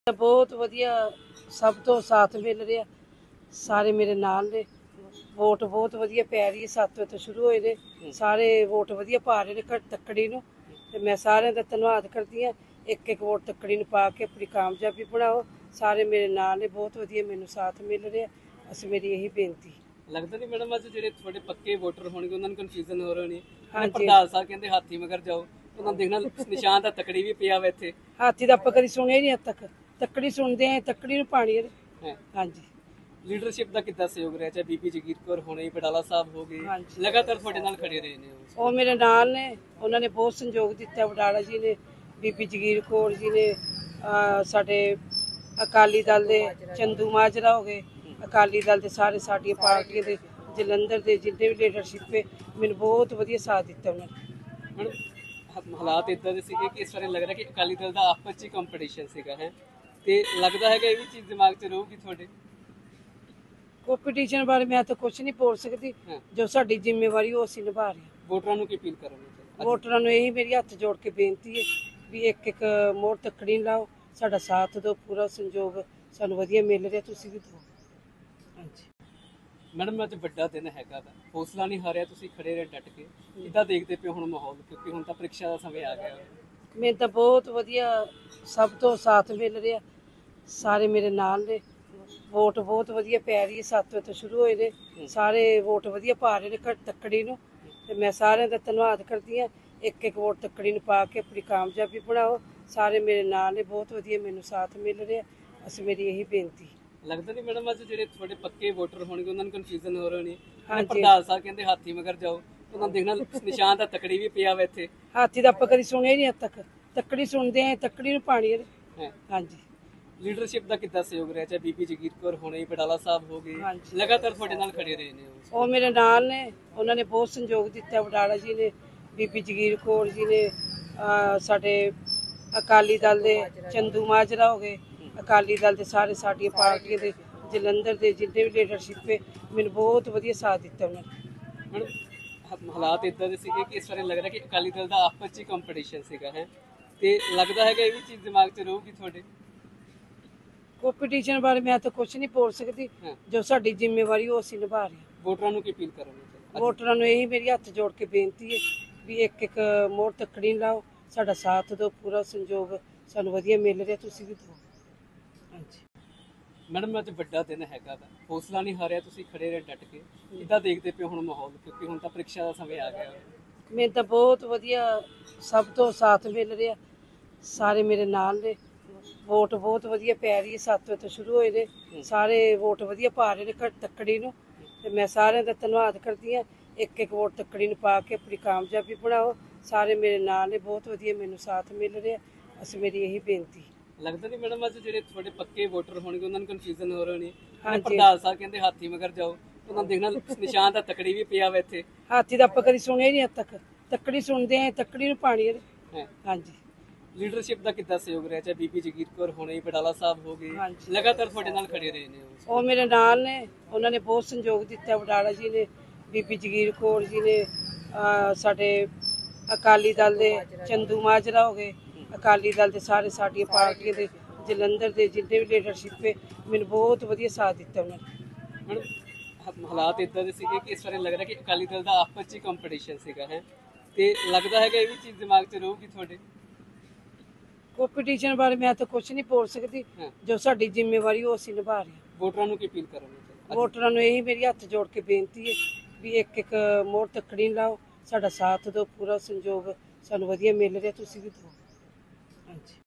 बहुत वधिया सब तो साथ मिल रहा सारे मेरे नाल ने वोट बहुत वधिया पै रही है 7 वजे तो शुरू होए ने सारे वोट वधिया पा रहे ने तक्कड़ी नूं ते मैं सारे दा धन्नवाद करदी हां। एक एक वोट तक्कड़ी नूं पा के अपनी कामयाबी बनाओ। सारे मेरे नाल ने बहुत वधिया मैनूं साथ मिल रहा। अस मेरी यही बेनती लगता नहीं मैडम अज ਜਿਹੜੇ ਤੁਹਾਡੇ ਪੱਕੇ ਵੋਟਰ ਹੋਣਗੇ ਉਹਨਾਂ ਨੂੰ ਕਨਫਿਊਜ਼ਨ ਹੋ ਰਹੀ हाँ ਹੈ। ਪ੍ਰਧਾਨ ਸਾਹਿਬ ਕਹਿੰਦੇ ਹਾਥੀ ਮਗਰ ਜਾਓ ਉਹਨਾਂ ਨੂੰ ਦੇਖਣਾ ਨਿਸ਼ਾਨ ਤਾਂ ਤਕੜੀ ਵੀ ਪਿਆ ਵਾ ਇੱਥੇ। हाथी दा आपां कदी सुनिया नहीं अब तक तक्कड़ी सुनते हैं तक्कड़ी नूं पानी ਹੈ हाँ जी ਲੀਡਰਸ਼ਿਪ ਦਾ ਕਿੱਦਾਂ ਸਹਿਯੋਗ ਰਿਹਾ ਚਾਹੇ ਬੀਬੀ ਜਗੀਰ ਕੌਰ ਹੋਣੇ ਬਡਾਲਾ ਸਾਹਿਬ ਹੋ ਗਏ ਹਾਂਜੀ। ਲਗਾਤਾਰ ਤੁਹਾਡੇ ਨਾਲ ਖੜੇ ਰਹੇ ਨੇ ਉਹ। ਉਹ ਮੇਰੇ ਨਾਲ ਨੇ ਉਹਨਾਂ ਨੇ ਬਹੁਤ ਸੰਯੋਗ ਦਿੱਤਾ। ਵਡਾਲਾ ਜੀ ਨੇ ਬੀਬੀ ਜਗੀਰ ਕੌਰ ਜੀ ਨੇ ਸਾਡੇ ਅਕਾਲੀ ਦਲ ਦੇ ਚੰਦੂ ਮਾਜਰਾ ਹੋ ਗਏ ਅਕਾਲੀ ਦਲ ਦੇ ਸਾਰੇ ਸਾਡੀਆਂ ਪਾਰਟੀਆਂ ਦੇ ਜਲੰਧਰ ਦੇ ਜਿੰਨੇ ਵੀ ਲੀਡਰਸ਼ਿਪ ਹੈ ਮੈਨੂੰ ਬਹੁਤ ਵਧੀਆ ਸਾਥ ਦਿੱਤਾ ਉਹਨਾਂ ਨੇ। ਮੈਡਮ ਹਾਲਾਤ ਇਦਾਂ ਦੇ ਸੀਗੇ ਕਿ ਇਸ ਵਾਰ ਲੱਗ ਰਿਹਾ ਕਿ ਅਕਾਲੀ ਦਲ ਦਾ ਆਪਸ 'ਚ ਹੀ ਕੰਪੀਟੀਸ਼ਨ ਸੀਗਾ ਹੈ ਤੇ ਲੱਗਦਾ ਹੈਗਾ ਇਹ ਵੀ ਚੀਜ਼ ਦਿਮਾਗ 'ਚ ਰਹੂਗੀ ਤੁਹਾਡੇ। ਕੰਪੀਟੀਸ਼ਨ ਬਾਰੇ ਮੈਂ ਤਾਂ ਕੁਝ ਨਹੀਂ ਬੋਲ ਸਕਦੀ। ਜੋ ਸਾਡੀ ਜ਼ਿੰਮੇਵਾਰੀ ਉਹ ਅਸੀਂ ਨਿਭਾ ਰਹੇ ਹਾਂ। ਵੋਟਰਾਂ ਨੂੰ ਕੀ ਅਪੀਲ ਕਰੋਗੇ? ਵੋਟਰਾਂ ਨੂੰ ਇਹੀ ਮੇਰੀ ਹੱਥ ਜੋੜ ਕੇ ਬੇਨਤੀ ਹੈ ਵੀ ਇੱਕ ਇੱਕ ਮੋਹਰ ਤੱਕੜੀ ਲਾਓ, ਸਾਡਾ ਸਾਥ ਦਿਓ, ਪੂਰਾ ਸੰਯੋਗ ਸਾਨੂੰ ਵਧੀਆ ਮਿਲ ਰਿਹਾ, ਤੁਸੀਂ ਵੀ ਦਿਓ। ਹਾਂਜੀ ਮੈਡਮ ਅੱਜ ਵੱਡਾ ਦਿਨ ਹੈਗਾ ਵਾ, ਹੌਸਲਾ ਨਹੀਂ ਹਾਰਿਆ, ਤੁਸੀਂ ਖੜੇ ਰਹੇ ਡਟ ਕੇ। ਕਿੱਦਾਂ ਦੇਖਦੇ ਪਏ ਹੁਣ ਮਾਹੌਲ, ਕਿਉਂਕਿ ਹੁਣ ਤਾਂ ਪ੍ਰੀਖਿਆ ਦਾ ਸਮੇਂ ਆ ਗਿਆ। ਮੈਨੂੰ ਤਾਂ ਬਹੁਤ ਵਧੀਆ ਸਭ ਤੋਂ ਸਾਥ ਮਿਲ ਰਿਹਾ ਸਾਰੇ ਮੇਰੇ ਨਾਲ ਨੇ ਵੋਟ ਬਹੁਤ ਵਧੀਆ ਪੈ ਰਹੀ ਹੈ 7 ਵਜੇ ਤੋਂ ਸ਼ੁਰੂ ਹੋਏ ਨੇ ਸਾਰੇ ਵੋਟ ਵਧੀਆ ਪਾ ਰਹੇ ਨੇ ਤੱਕੜੀ ਨੂੰ ਤੇ ਮੈਂ ਸਾਰਿਆਂ ਦਾ ਧੰਨਵਾਦ ਕਰਦੀ ਹਾਂ। ਇੱਕ ਇੱਕ ਵੋਟ ਤੱਕੜੀ ਨੂੰ ਪਾ ਕੇ ਆਪਣੀ ਕਾਮਯਾਬੀ ਬਣਾਓ। ਸਾਰੇ ਮੇਰੇ ਨਾਲ ਨੇ ਬਹੁਤ ਵਧੀਆ ਮੈਨੂੰ ਸਾਥ ਮਿਲ ਰਿਹਾ। ਅਸ ਮੇਰੀ ਇਹੀ ਬੇਨਤੀ ਲੱਗਦਾ ਨਹੀਂ ਮੈਡਮ ਅੱਜ ਜਿਹੜੇ ਤੁਹਾਡੇ ਪੱਕੇ ਵੋਟਰ ਹੋਣਗੇ ਉਹਨਾਂ ਨੂੰ ਕਨਫਿਊਜ਼ਨ ਹੋ ਰਹੀ ਹੈ। ਹਾਂਜੀ। ਪ੍ਰਧਾਨ ਸਾਹਿਬ ਕਹਿੰਦੇ ਹਾਥੀ ਮਗਰ ਜਾਓ ਉਹਨਾਂ ਨੂੰ ਦੇਖਣਾ ਨਿਸ਼ਾਨ ਤਾਂ ਤਕੜੀ ਵੀ ਪਿਆ ਵਾ ਇੱਥੇ। ਹਾਥੀ ਦਾ ਆਪਾਂ ਕਦੀ ਸੁਣਿਆ ਨਹੀਂ ਅੱਜ ਤੱਕ ਤੱਕੜੀ ਸੁਣਦੇ ਆ ਤੱਕੜੀ ਨੂੰ ਪਾਣੀ ਹੈ। ਹਾਂਜੀ ਲੀਡਰਸ਼ਿਪ ਦਾ ਕਿੱਦਾਂ ਸਹਿਯੋਗ ਰਿਹਾ ਚਾਹੇ ਬੀਬੀ ਜਗੀਰ ਕੌਰ ਹੋਣੇ ਬਡਾਲਾ ਸਾਹਿਬ ਹੋ ਗਏ ਹਾਂਜੀ। ਲਗਾਤਾਰ ਤੁਹਾਡੇ ਨਾਲ ਖੜੇ ਰਹੇ ਨੇ ਉਹ ਮੇਰੇ ਨਾਲ ਨੇ ਉਹਨਾਂ ਨੇ ਬਹੁਤ ਸੰਯੋਗ ਦਿੱਤਾ। ਵਡਾਲਾ ਜੀ ਨੇ ਬੀਬੀ ਜਗੀਰ ਕੌਰ ਜੀ ਨੇ ਸਾਡੇ ਅਕਾਲੀ ਦਲ ਦੇ ਚੰਦੂ ਮਾਜਰਾ ਹੋ ਗਏ ਅਕਾਲੀ ਦਲ ਦੇ ਸਾਰੇ ਸਾਡੀਆਂ ਪਾਰਟੀਆਂ ਦੇ ਜਲੰਧਰ ਦੇ ਜਿੰਨੇ ਵੀ ਲੀਡਰਸ਼ਿਪ ਹੈ ਮੈਨੂੰ ਬਹੁਤ ਵਧੀਆ ਸਾਥ ਦਿੱਤਾ ਉਹਨਾਂ ਨੇ। ਮੈਡਮ ਹਾਲਾਤ ਇਦਾਂ ਦੇ ਸੀਗੇ ਕਿ ਇਸ ਵਾਰ ਲੱਗ ਰਿਹਾ ਕਿ ਅਕਾਲੀ ਦਲ ਦਾ ਆਪਸ 'ਚ ਹੀ ਕੰਪੀਟੀਸ਼ਨ ਸੀਗਾ ਹੈ ਤੇ ਲੱਗਦਾ ਹੈਗਾ ਇਹ ਵੀ ਚੀਜ਼ ਦਿਮਾਗ 'ਚ ਰਹੂਗੀ ਤੁਹਾਡੇ। ਕੰਪੀਟੀਸ਼ਨ ਬਾਰੇ ਮੈਂ ਤਾਂ ਕੁਝ ਨਹੀਂ ਬੋਲ ਸਕਦੀ। ਜੋ ਸਾਡੀ ਜ਼ਿੰਮੇਵਾਰੀ ਉਹ ਅਸੀਂ ਨਿਭਾ ਰਹੇ ਹਾਂ। ਵੋਟਰਾਂ ਨੂੰ ਕੀ ਅਪੀਲ ਕਰੋਗੇ? ਵੋਟਰਾਂ ਨੂੰ ਇਹੀ ਮੇਰੀ ਹੱਥ ਜੋੜ ਕੇ ਬੇਨਤੀ ਹੈ ਵੀ ਇੱਕ ਇੱਕ ਮੋਹਰ ਤੱਕੜੀ ਲਾਓ, ਸਾਡਾ ਸਾਥ ਦਿਓ, ਪੂਰਾ ਸੰਯੋਗ ਸਾਨੂੰ ਵਧੀਆ ਮਿਲ ਰਿਹਾ, ਤੁਸੀਂ ਵੀ ਦਿਓ। ਹਾਂਜੀ ਮੈਡਮ ਅੱਜ ਵੱਡਾ ਦਿਨ ਹੈਗਾ ਵਾ, ਹੌਸਲਾ ਨਹੀਂ ਹਾਰਿਆ, ਤੁਸੀਂ ਖੜੇ ਰਹੇ ਡਟ ਕੇ। ਕਿੱਦਾਂ ਦੇਖਦੇ ਪਏ ਹੁਣ ਮਾਹੌਲ, ਕਿਉਂਕਿ ਹੁਣ ਤਾਂ ਪ੍ਰੀਖਿਆ ਦਾ ਸਮੇਂ ਆ ਗਿਆ। ਮੈਨੂੰ ਤਾਂ ਬਹੁਤ ਵਧੀਆ ਸਭ ਤੋਂ ਸਾਥ ਮਿਲ ਰਿਹਾ ਸਾਰੇ ਮੇਰੇ ਨਾਲ ਨੇ ਵੋਟ ਬਹੁਤ ਵਧੀਆ ਪੈ ਰਹੀ ਹੈ 7 ਵਜੇ ਤੋਂ ਸ਼ੁਰੂ ਹੋਏ ਨੇ ਸਾਰੇ ਵੋਟ ਵਧੀਆ ਪਾ ਰਹੇ ਨੇ ਤੱਕੜੀ ਨੂੰ ਤੇ ਮੈਂ ਸਾਰਿਆਂ ਦਾ ਧੰਨਵਾਦ ਕਰਦੀ ਹਾਂ। ਇੱਕ ਇੱਕ ਵੋਟ ਤੱਕੜੀ ਨੂੰ ਪਾ ਕੇ ਆਪਣੀ ਕਾਮਯਾਬੀ ਬਣਾਓ। ਸਾਰੇ ਮੇਰੇ ਨਾਲ ਨੇ ਬਹੁਤ ਵਧੀਆ ਮੈਨੂੰ ਸਾਥ ਮਿਲ ਰਿਹਾ। ਅਸ ਮੇਰੀ ਇਹੀ ਬੇਨਤੀ ਲੱਗਦਾ ਨਹੀਂ ਮੈਡਮ ਅੱਜ ਜਿਹੜੇ ਤੁਹਾਡੇ ਪੱਕੇ ਵੋਟਰ ਹੋਣਗੇ ਉਹਨਾਂ ਨੂੰ ਕਨਫਿਊਜ਼ਨ ਹੋ ਰਹੀ ਹੈ। ਹਾਂਜੀ। ਪ੍ਰਧਾਨ ਸਾਹਿਬ ਕਹਿੰਦੇ ਹਾਥੀ ਮਗਰ ਜਾਓ ਉਹਨਾਂ ਨੂੰ ਦੇਖਣਾ ਨਿਸ਼ਾਨ ਤਾਂ ਤਕੜੀ ਵੀ ਪਿਆ ਵਾ ਇੱਥੇ। ਹਾਥੀ ਦਾ ਆਪਾਂ ਕਦੀ ਸੁਣਿਆ ਨਹੀਂ ਅੱਜ ਤੱਕ ਤੱਕੜੀ ਸੁਣਦੇ ਆ ਤੱਕੜੀ ਨੂੰ ਪਾਣੀ ਹੈ। ਹਾਂਜੀ ਲੀਡਰਸ਼ਿਪ ਦਾ ਕਿੱਦਾਂ ਸਹਿਯੋਗ ਰਿਹਾ ਚਾਹੇ ਬੀਬੀ ਜਗੀਰ ਕੌਰ ਹੋਣੇ ਬਡਾਲਾ ਸਾਹਿਬ ਹੋ ਗਏ ਹਾਂਜੀ। ਲਗਾਤਾਰ ਤੁਹਾਡੇ ਨਾਲ ਖੜੇ ਰਹੇ ਨੇ ਉਹ। ਉਹ ਮੇਰੇ ਨਾਲ ਨੇ ਉਹਨਾਂ ਨੇ ਬਹੁਤ ਸੰਯੋਗ ਦਿੱਤਾ। ਵਡਾਲਾ ਜੀ ਨੇ ਬੀਬੀ ਜਗੀਰ ਕੌਰ ਜੀ ਨੇ ਸਾਡੇ ਅਕਾਲੀ ਦਲ ਦੇ ਚੰਦੂ ਮਾਜਰਾ ਹੋ ਗਏ ਅਕਾਲੀ ਦਲ ਦੇ ਸਾਰੇ ਸਾਡੀਆਂ ਪਾਰਟੀਆਂ ਦੇ ਜਲੰਧਰ ਦੇ ਜਿੰਨੇ ਵੀ ਲੀਡਰਸ਼ਿਪ ਹੈ ਮੈਨੂੰ ਬਹੁਤ ਵਧੀਆ ਸਾਥ ਦਿੱਤਾ ਉਹਨਾਂ ਨੇ। ਮੈਡਮ ਹਾਲਾਤ ਇਦਾਂ ਦੇ ਸੀਗੇ ਕਿ ਇਸ ਵਾਰ ਲੱਗ ਰਿਹਾ ਕਿ ਅਕਾਲੀ ਦਲ ਦਾ ਆਪਸ 'ਚ ਹੀ ਕੰਪੀਟੀਸ਼ਨ ਸੀਗਾ ਹੈ ਤੇ ਲੱਗਦਾ ਹੈਗਾ ਇਹ ਵੀ ਚੀਜ਼ ਦਿਮਾਗ 'ਚ ਰਹੂਗੀ ਤੁਹਾਡੇ। ਕੰਪੀਟੀਸ਼ਨ ਬਾਰੇ ਮੈਂ ਤਾਂ ਕੁਝ ਨਹੀਂ ਬੋਲ ਸਕਦੀ। ਜੋ ਸਾਡੀ ਜ਼ਿੰਮੇਵਾਰੀ ਉਹ ਅਸੀਂ ਨਿਭਾ ਰਹੇ ਹਾਂ। ਵੋਟਰਾਂ ਨੂੰ ਕੀ ਅਪੀਲ ਕਰੋਗੇ? ਵੋਟਰਾਂ ਨੂੰ ਇਹੀ ਮੇਰੀ ਹੱਥ ਜੋੜ ਕੇ ਬੇਨਤੀ ਹੈ ਵੀ ਇੱਕ ਇੱਕ ਮੋਹਰ ਤੱਕੜੀ ਲਾਓ, ਸਾਡਾ ਸਾਥ ਦਿਓ, ਪੂਰਾ ਸੰਯੋਗ ਸਾਨੂੰ ਵਧੀਆ ਮਿਲ ਰਿਹਾ, ਤੁਸੀਂ ਵੀ ਦਿਓ। ਹਾਂਜੀ